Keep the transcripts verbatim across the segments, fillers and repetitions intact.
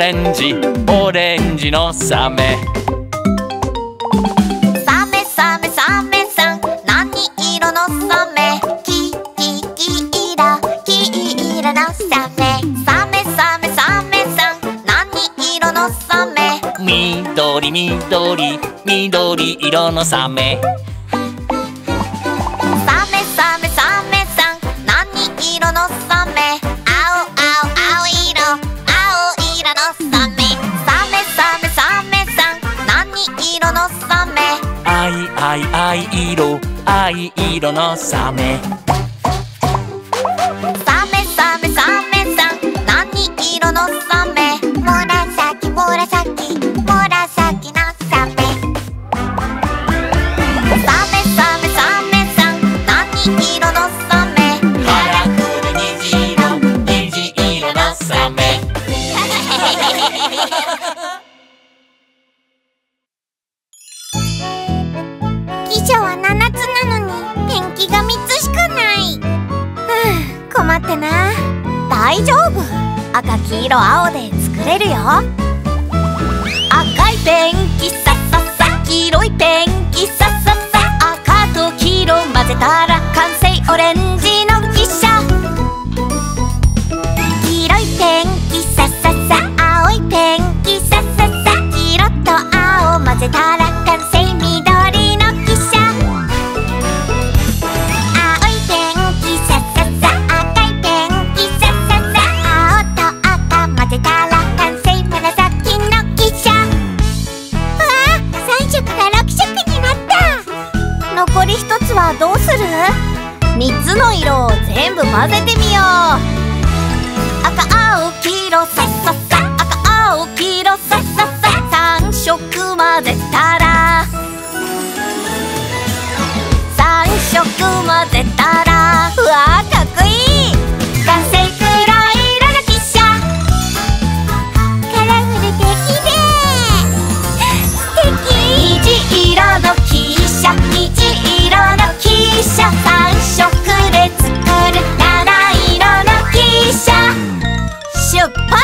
レンジオレンジのサメ。 サメサメサメさん何色のサメ？きききいろきいろのサメ。サメサメサメさん何色のサメ？ 緑緑緑色のサメ。 サメサメサメさん何色のサメ？青青青色青色のサメ。サメサメサメさん何色のサメ？ 藍藍藍色藍色のサメ。 サメサメサメさん何色のサメ？紫紫紫のサメ。サメサメサメさん何色のサメ？ カラフル虹色虹色のサメ。 気象はななつなのにペンキがみっつしかない。ふう、困ってな。大丈夫、赤黄色青で作れるよ。赤いペンキさささ、黄色いペンキさささ、赤と黄色混ぜたら完成オレンジの汽車。黄色いペンキさささ、青いペンキさささ、黄色と青混ぜたら完成緑の汽車。青いペンキさささ、赤いペンキさささ、青と赤混ぜたら完成紫の汽車。うわ、さん色からろく色になった。残りひとつはどうする？みっつの色を全部混ぜてみよう。赤青黄色さっさっさ、赤青黄色さっさっさ、さん色混ぜたらさん色混ぜたら、うわーかっこいい。完成黒色の汽車。カラフルできれい、素敵。虹色の汽車虹色の汽車、さん色で作る七色の汽車。出発！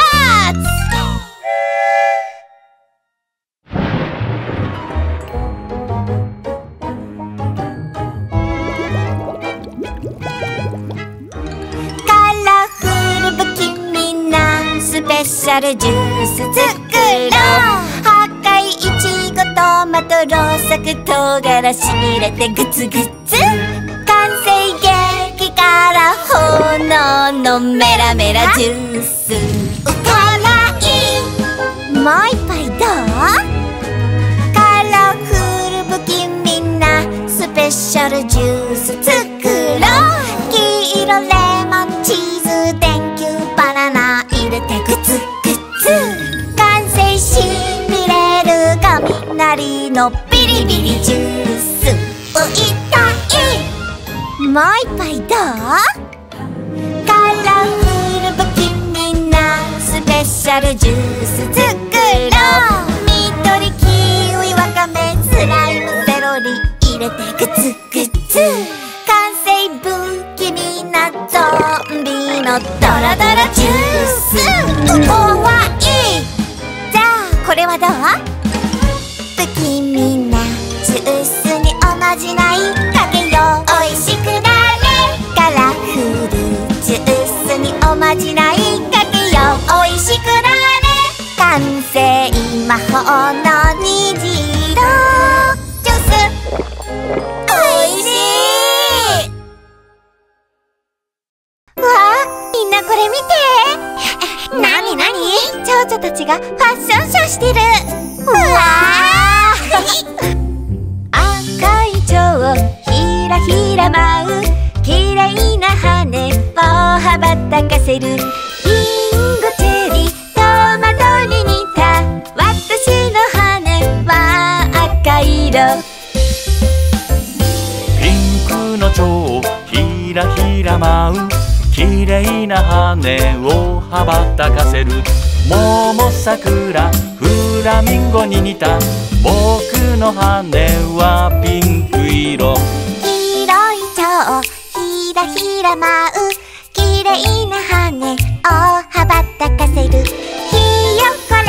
カラフル不気味なスペシャルジュース作ろう。赤いいちごトマトローサク唐辛子入れてグツグツ。完成激辛炎のメラメラジュース。辛い。もう一杯どう？カラフル不気味なスペシャルジュース作ろう。黄色レモンチーズ電球バナナ入れてグツグツ。完成しびれる雷のビリビリジュース。痛い。もう一杯どう？カラフル不気味なスペシャルジュース作ろう。緑キウイわかめスライムセロリ入れてグツグツ。完成不気味なゾンビのドロドロジュース。怖い。じゃあこれはどう？不気味なジュースにおまじないかけよう。おいしくなれ。カラフルジュースにおまじないかけよう。おいしくなれ。完成魔法の虹色ジュース。おいしい。うわあ、みんなこれ見て。なになに？蝶々たちがファッションショーしてる。うわあ赤い蝶ひらひら舞うきれいな羽を羽ばたかせる。リンゴチェリートマトに似た私の羽は赤色。 ピンクの蝶ひらひら舞うきれいな羽を羽ばたかせる。桃桜フラミンゴに似た僕の羽はピンク色。 黄色い蝶ひらひら舞うきれいな羽を羽ばたかせる。ひよこ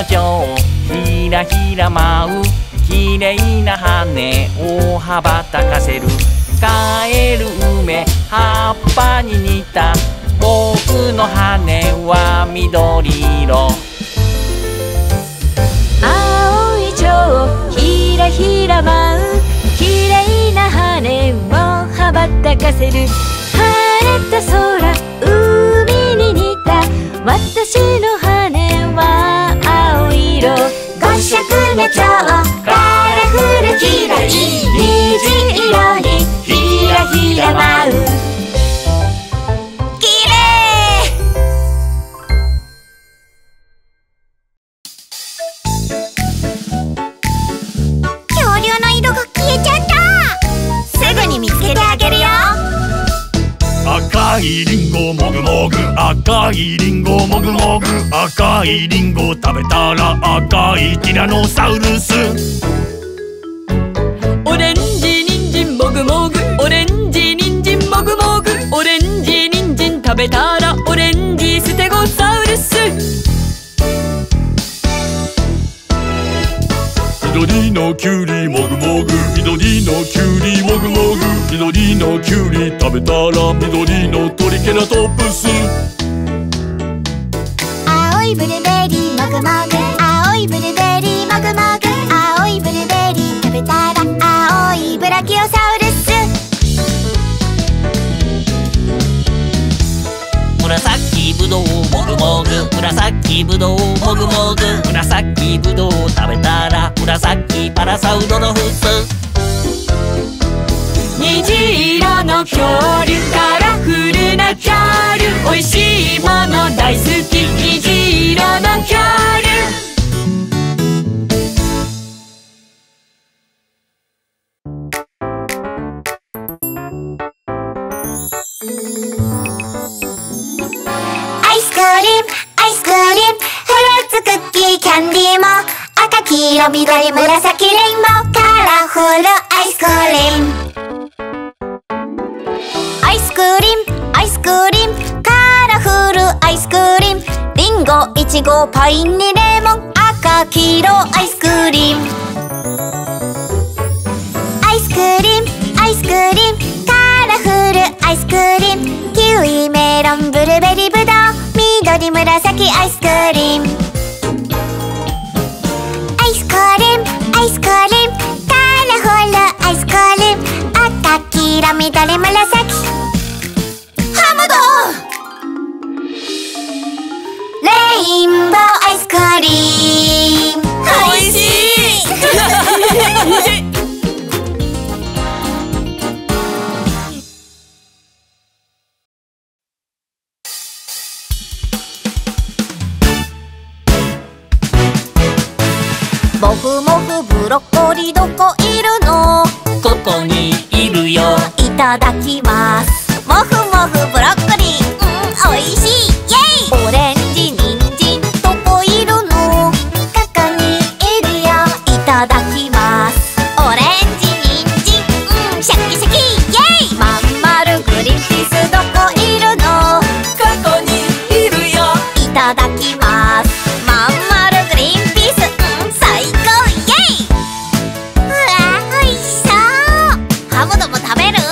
蝶ひらひら舞うきれいな羽を羽ばたかせるカエル梅葉っぱに似た僕の羽は緑色青い蝶ひらひら舞うきれいな羽を羽ばたかせる晴れた空海に似た私の羽は青色五色の蝶カラフルきれい虹色にひらひら舞うきれい恐竜の色が消えちゃったすぐに見つけてあげるよ赤いリンゴもぐもぐ赤いリンゴもぐもぐ赤いリンゴ食べたら赤いティラノサウルスオレンジニンジンもぐもぐオレンジニンジンもぐもぐオレンジニンジン食べたらオレンジステゴサウルス緑のキュウリもぐもぐ緑のキュウリもぐもぐ緑のキュウリ食べたら緑のトリケラトプス青いブルーベリーもぐもぐ青いブルーベリーもぐもぐ青いブルーベリー食べたら青いブラキオサウルス紫ぶどうもぐもぐ紫ぶどうもぐもぐ紫ぶどう食べたら紫パラサウロロフス虹色の恐竜カラフルな恐竜おいしいもの大好き虹色の恐竜アイスクリームアイスクリームフルーツクッキーキャンディーも赤黄色緑紫レインボーカラフルアイスクリームアイスクリームアイスクリームカラフルアイスクリームリンゴイチゴパインにレモン赤黄色アイスクリームアイスクリームアイスクリームカラフルアイスクリームキウイメロンブルーベリーブドウ緑紫アイスクリームアイスクリームアイスクリームカラフルアイスクリーム赤黄色緑紫ハムドレインボーアイスクリームおいしいもふもふブロッコリーどこいるのここにいるよいただきますもふもふブロッコリーうんおいしいイェイオレンジニンジンどこいるのここにいるよいただきますオレンジニンジンうんシャキシャキイェイまんまるグリーンピースどこいるのここにいるよいただきますまんまるグリーンピースうん最高イェイうわおいしそうハムドも食べる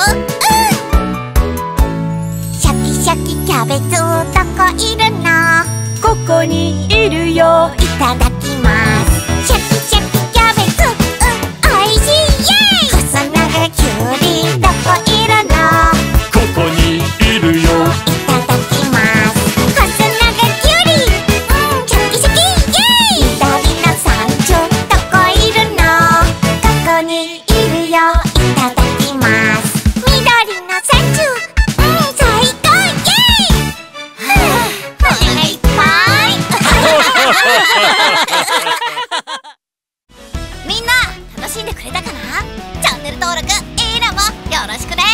うんシャキシャキキャベツどこいるのここにいるよいただきますシャキシャキキャベツうんおいしいイェイ細長きゅうりどこいるのここにいるよいただきます細長きゅうりうんシャキシャキイェイ緑の山頂どこいるのここにいるよいただきます緑の山頂うん最高イェイはぁ骨がいっぱいみんな楽しんでくれたかなチャンネル登録いいねもよろしくね